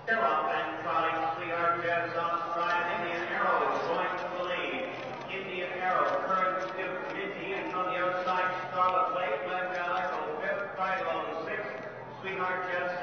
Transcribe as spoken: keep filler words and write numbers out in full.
Still up and trotting, Sweetheart Jeff's off stride. Indian Arrow is going to the lead. Indian Arrow, Current Stiff, Minty is on the outside. Scarlet Lake, Glen Gallagher, fifth, Philo sixth. Sweetheart Jeff's